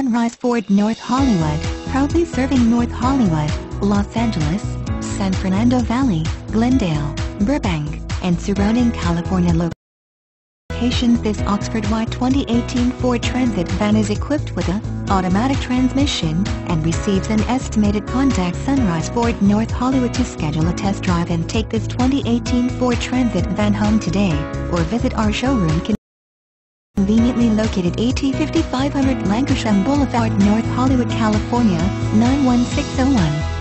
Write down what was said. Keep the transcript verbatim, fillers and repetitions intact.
Sunrise Ford North Hollywood, proudly serving North Hollywood, Los Angeles, San Fernando Valley, Glendale, Burbank, and surrounding California locations. This Oxford White twenty eighteen Ford Transit van is equipped with a automatic transmission and receives an estimated. Contact Sunrise Ford North Hollywood to schedule a test drive and take this twenty eighteen Ford Transit van home today, or visit our showroom conveniently located at fifty-five hundred Lankershim Boulevard, North Hollywood, California, nine one six zero one.